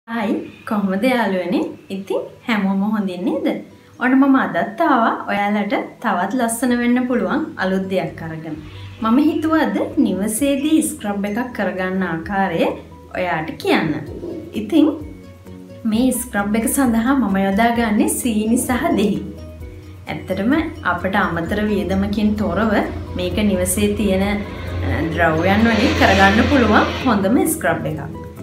Hi, කොහොමද යාළුවනේ? ඉතින් හැමෝම හොඳින් නේද? ඔන්න මම අදත් ආවා ඔයාලට තවත් ලස්සන වෙන්න පුළුවන් අලුත් දෙයක් අරගෙන. මම හිතුවා අද නිවසේදී ස්ක්‍රබ් එකක් කරගන්න ආකාරය ඔයාට කියන්න. ඉතින් මේ ස්ක්‍රබ් එක සඳහා මම යොදාගන්නේ සීනි සහ දෙහි. ඇත්තටම අපට අමතර වියදමකින් තොරව මේක නිවසේ තියෙන ද්‍රව්‍යයන් වලින් කරගන්න පුළුවන් හොඳම ස්ක්‍රබ් එකක්.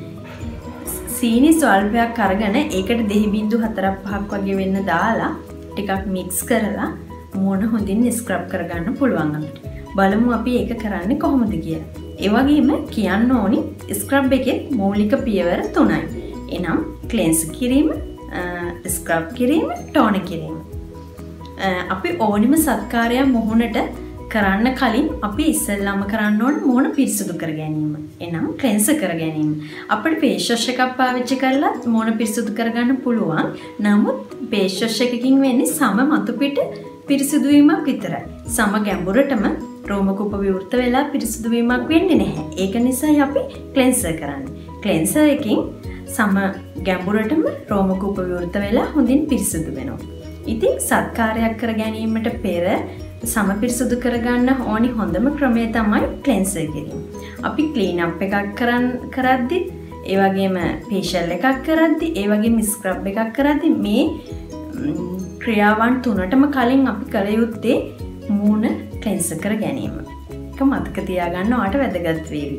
සීනි ස්වල්පයක් අරගෙන ඒකට දෙහි බිංදු 4-5ක් වගේ වෙන්න දාලා ටිකක් මික්ස් කරලා මූණ හොඳින් ස්ක්‍රබ් කරගන්න පුළුවන් අපිට. බලමු අපි ඒක කරන්නේ කොහොමද කියලා. ඒ වගේම කියන්න ඕනි ස්ක්‍රබ් එකේ මූලික පියවර 3යි. එනම් ක්ලෙන්ස් කිරීම, ස්ක්‍රබ් කිරීම, ටෝන කිරීම. අපි ඕනිම සත්කාරයක් මුහුණට කරන්න කලින් අපි ඉස්සෙල්ලාම කරන්න ඕන මූණ පිරිසිදු කර ගැනීම. එනම් ක්ලෙන්ස් කර ගැනීම. අපිට ෆේස් වොෂ් එකක් පාවිච්චි කරලා මූණ පිරිසිදු කරගන්න පුළුවන්. නමුත් ෆේස් වොෂ් එකකින් වෙන්නේ සම මතු පිට පිරිසිදු වීමක් විතරයි. සම ගැඹුරටම රෝම කූප විවෘත වෙලා පිරිසිදු වීමක් වෙන්නේ නැහැ. ඒක නිසායි අපි ක්ලෙන්සර් කරන්නේ. ක්ලෙන්සර් එකකින් සම ගැඹුරටම රෝම කූප විවෘත වෙලා හොඳින් පිරිසිදු වෙනවා. ඉතින් සත්කාරයක් කර ගැනීමට පෙර සම පිරිසුදු කරගන්න ඕනි හොඳම ක්‍රමය තමයි ක්ලෙන්සර් කිරීම. අපි ක්ලීන් අප් එකක් කරද්දි, ඒ වගේම ෆේෂියල් එකක් කරද්දි, ඒ වගේම ස්ක්‍රබ් එකක් කරද්දි මේ ක්‍රියාවන් තුනටම කලින් අපි කළ යුත්තේ මූණ ක්ලෙන්සර් කර ගැනීම. ඒක මතක තියාගන්න ඔයාලට වැදගත් වේවි.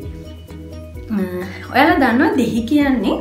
ඔයාලා දන්නවා දෙහි කියන්නේ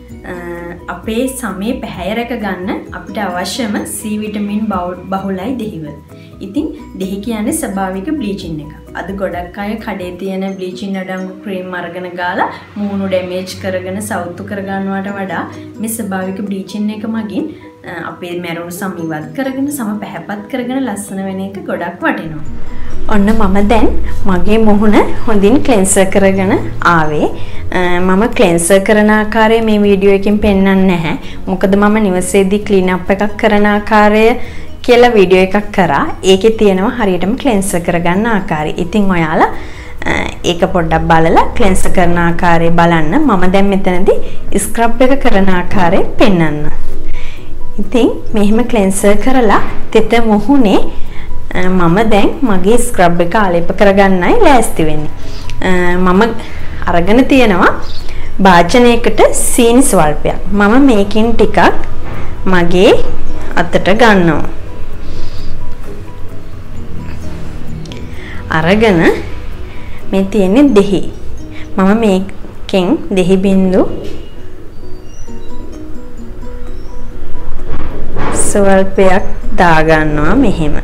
අපේ සමේ පැහැය රැක ගන්න අපිට අවශ්‍යම C විටමින් බහුලයි දෙහිවල. ඉතින් දෙහි කියන්නේ ස්වභාවික බ්ලීචින් එක. අද ගොඩක් අය කඩේ තියෙන බ්ලීචින් අඩංගු ක්‍රීම් අරගෙන ගාලා මූණු ඩැමේජ් කරගෙන සවුත්තු කරගන්නවට වඩා මේ ස්වභාවික බ්ලීචින් එක මගින් අපේ මැරුණු සම ඉවත් කරගෙන සම පැහැපත් කරගෙන ලස්සන වෙන එක ගොඩක් වටිනවා. ඔන්න මම දැන් මගේ මුහුණ හොඳින් ක්ලෙන්සර් කරගෙන ආවේ. මම ක්ලෙන්සර් කරන ආකාරය මේ වීඩියෝ එකකින් පෙන්වන්නේ නැහැ. මොකද මම නිවසේදී ක්ලීන් අප් එකක් කරන ආකාරය කියලා වීඩියෝ එකක් කරා. ඒකේ තියෙනවා හරියටම ක්ලෙන්සර් කරගන්න ආකාරය. ඉතින් ඔයාලා ඒක පොඩ්ඩක් බලලා ක්ලෙන්සර් කරන ආකාරය බලන්න. මම දැන් මෙතනදී ස්ක්‍රබ් එක කරන ආකාරය පෙන්වන්න. ඉතින් මෙහෙම ක්ලෙන්සර් කරලා තෙත මුහුණේ මම දැන් මගේ ස්ක්‍රබ් එක ආලේප කරගන්නයි ලෑස්ති වෙන්නේ. මම අරගෙන තියෙනවා භාජනයකට සීනි ස්වල්පයක්. මම මේකෙන් ටිකක් මගේ අතට ගන්නවා. අරගෙන මේ තියෙන්නේ දෙහි. මම මේකෙන් දෙහි බිංදු ස්වල්පයක් දා ගන්නවා මෙහෙම.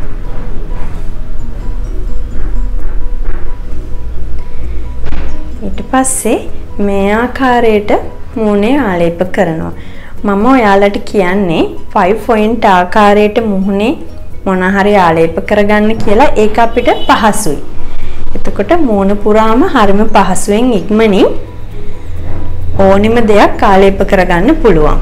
ඊට පස්සේ මේ ආකාරයට මූණේ ආලේප කරනවා. මම ඔයාලට කියන්නේ 5 point ආකාරයට මුහුණේ මොන හරි ආලේප කරගන්න කියලා. ඒක අපිට පහසුයි. එතකොට මූණ පුරාම හරිම පහසුවෙන් ඉක්මනින් ඕනිම දෙයක් ආලේප කරගන්න පුළුවන්.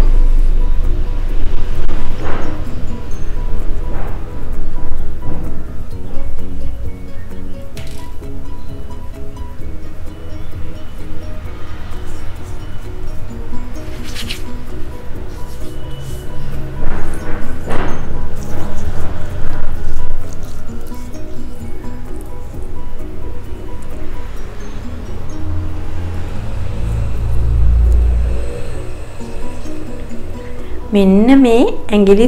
මෙන්න මේ ඇඟිලි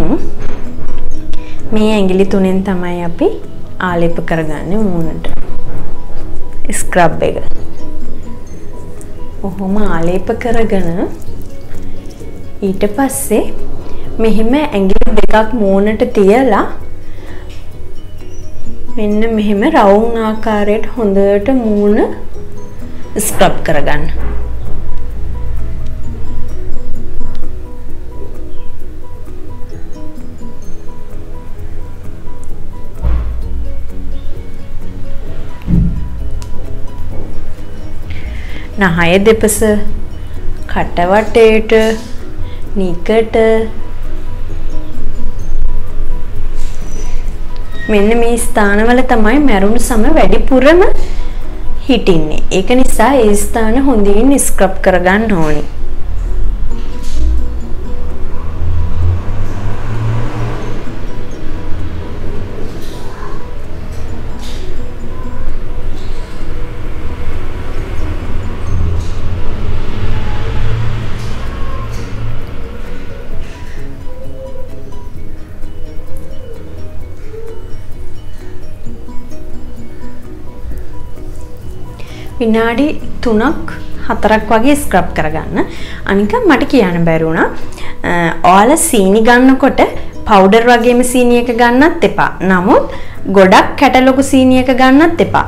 තුනෙන් තමයි අපි ආලේප කරගන්නේ මූණට ස්ක්‍රබ් එක. ඔහොම ආලේප කරගෙන ඊට පස්සේ මෙහෙම ඇඟිලි දෙකක් මූණට තියලා මෙන්න මෙහෙම රවුම් ආකාරයට හොඳට මූණ ස්ක්‍රබ් කරගන්න. නහය දෙපස, කට වටේට, නිකට මෙන්න මේ ස්ථානවල තමයි මැරුණු සම වැඩිපුරම හිටින්නේ. ඒක නිසා ඒ ස්ථාන හොඳින් ස්ක්‍රබ් කරගන්න ඕනේ. විනාඩි 3ක් 4ක් වගේ ස්ක්‍රබ් කරගන්න. අනික මට කියන්න බැරි වුණා. ඔයාලා සීනි ගන්නකොට පවුඩර් වගේම සීනි එක ගන්නත් එපා. නමුත් ගොඩක් කැටලොකු සීනි එක ගන්නත් එපා.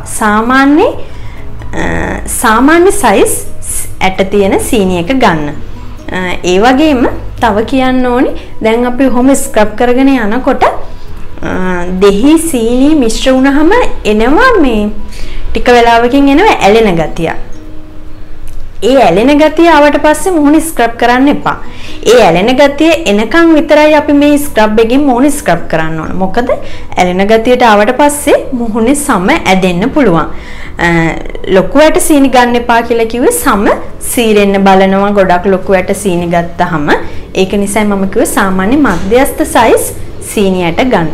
සාමාන්‍ය සයිස් ඇට තියෙන සීනි එක ගන්න. ඒ වගේම තව කියන්න ඕනි දැන් අපි ඔහොම ස්ක්‍රබ් කරගෙන යනකොට දෙහි සීනි මිශ්‍ර වුණාම එනවා මේ ටික වෙලාවකින් එනවා ඇලෙන ගතිය. ඒ ඇලෙන ගතිය ආවට පස්සේ මුහුණ ස්ක්‍රබ් කරන්න එපා. ඒ ඇලෙන ගතිය එනකන් විතරයි අපි මේ ස්ක්‍රබ් එකෙන් මුහුණ ස්ක්‍රබ් කරන්න ඕන. මොකද ඇලෙන ගතියට ආවට පස්සේ මුහුණේ සම ඇදෙන්න පුළුවන්. ලොකු ඇට සීනි ගන්න එපා කියලා කිව්වේ සම සීරෙන්න බලනවා. ගොඩක් ලොකු ඇට සීනි ගත්තාම ඒක නිසා මම කිව්වේ සාමාන්‍ය මධ්‍යස්ථ සයිස් සීනි ඇට ගන්න.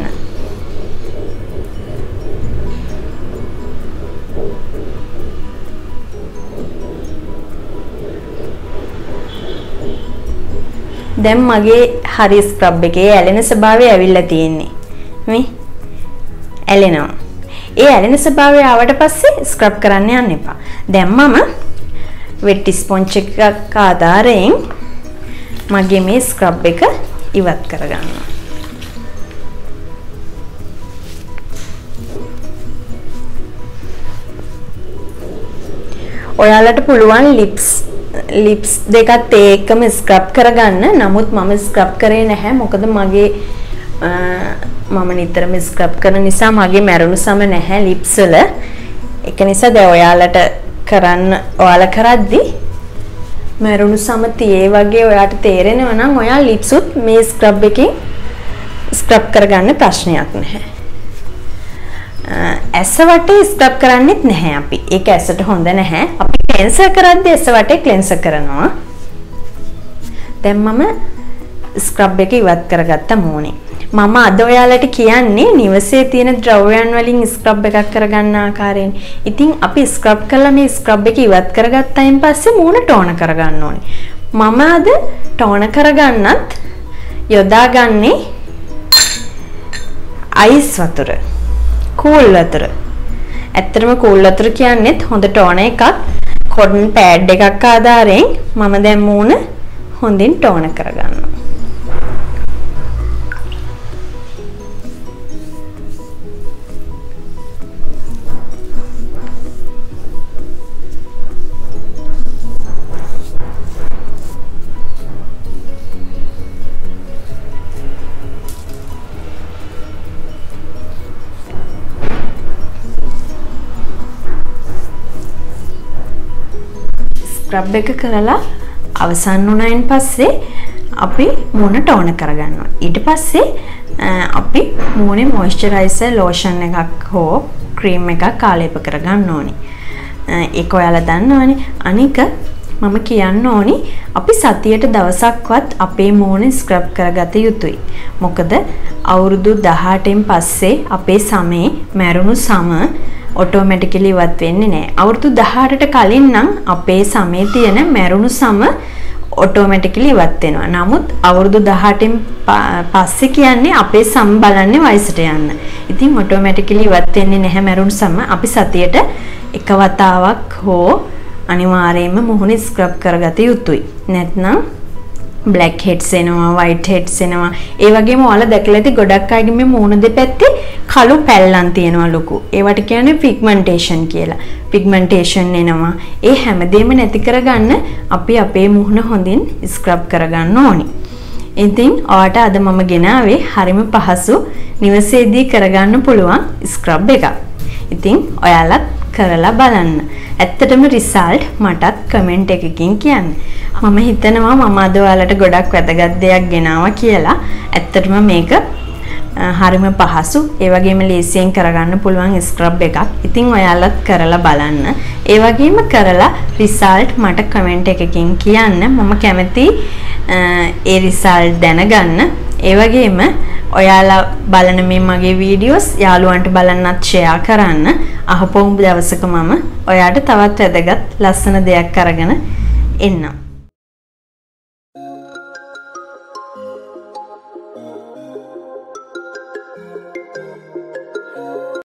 දැන් මගේ හරි ස්ක්‍රබ් එකේ ඇලෙන ස්වභාවය ඇවිල්ලා තියෙන්නේ. මේ ඇලෙනවා. ඒ ඇලෙන ස්වභාවය ආවට පස්සේ ස්ක්‍රබ් කරන්න යන්න එපා. දැන් මම වෙට් ස්පොන්ජ් එකක් ආධාරයෙන් මගේ මේ ස්ක්‍රබ් එක ඉවත් කරගන්නවා. ඔයාලට පුළුවන් ලිප්ස් දෙකත් ඒකම ස්ක්‍රබ් කරගන්න. නමුත් මම ස්ක්‍රබ් කරේ නැහැ. මොකද මම නිතරම ස්ක්‍රබ් කරන නිසා මගේ මැරුණු සම නැහැ ලිප්ස් වල. ඒක නිසා දැන් ඔයාලා කරද්දී මැරුණු සම තියේ වගේ ඔයාට තේරෙනවා නම් ඔයා ලිප්ස් උත් මේ ස්ක්‍රබ් එකෙන් ස්ක්‍රබ් කරගන්න ප්‍රශ්නයක් නැහැ. ඇස වටේ ස්ක්‍රබ් කරන්නෙත් නැහැ අපි. ඒක ඇසට හොඳ නැහැ. අපි ක්ලෙන්සර් කරද්දී ඇස වටේ ක්ලෙන්සර් කරනවා. දැන් මම ස්ක්‍රබ් එක ඉවත් කරගත්ත මොනේ. මම අද ඔයාලට කියන්නේ නිවසේ තියෙන ද්‍රව්‍යයන් වලින් ස්ක්‍රබ් එකක් කරගන්න ආකාරයෙන්. ඉතින් අපි ස්ක්‍රබ් කළා මේ ස්ක්‍රබ් එක ඉවත් කරගත්තයින් පස්සේ මූණ ටෝන කරගන්න ඕනේ. මම අද ටෝන කරගන්නත් යොදාගන්නේ අයිස් වතුර. කූල් වතුර. ඇත්තටම කූල් වතුර කියන්නේත් හොඳ ටෝන එකක්. කොටන් පෑඩ් එකක් ආධාරයෙන් මම දැන් මූණ හොඳින් ටෝන කරගන්නවා. ස්ක්‍රබ් එක කරලා අවසන් වුණායින් පස්සේ අපි මූණ ටෝන කරගන්නවා. ඊට පස්සේ අපි මූණේ මොයිස්චරයිසර් ලෝෂන් එකක් හෝ ක්‍රීම් එකක් ආලේප කරගන්න ඕනේ. ඒක ඔයාලා දන්නවනේ. අනික මම කියන්න ඕනි අපි සතියට දවසක්වත් අපේ මූණ ස්ක්‍රබ් කරගත යුතුයි. මොකද අවුරුදු 18න් පස්සේ අපේ සමේ මැරුණු සම ඔටෝමැටිකලි ඉවත් වෙන්නේ නැහැ. අවුරුදු 18ට කලින් නම් අපේ සමේ තියෙන මැරුණු සම ඔටෝමැටිකලි ඉවත් වෙනවා. නමුත් අවුරුදු 18න් පස්සේ කියන්නේ අපේ සම බලන්නේ වයසට යන්න. ඉතින් ඔටෝමැටිකලි ඉවත් වෙන්නේ නැහැ මැරුණු සම. අපි සතියට එක වතාවක් හෝ අනිවාර්යයෙන්ම මුහුණ ස්ක්‍රබ් කරගත යුතුයි. නැත්නම් black heads එනවා, white heads එනවා. ඒ වගේම ඔයාලා දැකලා ඇති ගොඩක් අයගේ මේ මූණ දෙපැත්තේ කළු පැල්ලම් තියෙනවා ලොකු. ඒවට කියන්නේ pigmentation කියලා. pigmentation එනවා. ඒ හැමදේම නැති කරගන්න අපි අපේ මුහුණ හොඳින් ස්ක්‍රබ් කරගන්න ඕනි. ඉතින් ඔයාට අද මම ගෙනාවේ හරිම පහසු නිවසේදී කරගන්න පුළුවන් ස්ක්‍රබ් එකක්. ඉතින් ඔයාලත් කරලා බලන්න. ඇත්තටම රිසල්ට් මටත් කමෙන්ට් එකකින් කියන්න. මම හිතනවා මම අද ඔයාලට ගොඩක් වැදගත් දෙයක් ගෙනාවා කියලා. ඇත්තටම මේක හරිම පහසු ඒ වගේම ලේසියෙන් කරගන්න පුළුවන් ස්ක්‍රබ් එකක්. ඉතින් ඔයාලත් කරලා බලන්න. ඒ වගේම කරලා රිසල්ට් මට කමෙන්ට් එකකින් කියන්න. මම කැමතියි ඒ රිසල්ට් දැනගන්න. ඒ වගේම ඔයාලා බලන මේ මගේ වීඩියෝස් යාළුවන්ට බලන්නත් ෂෙයා කරන්න. අහපොම් දවසක මම ඔයාට තවත් වැදගත් ලස්සන දෙයක් අරගෙන එන්නම්.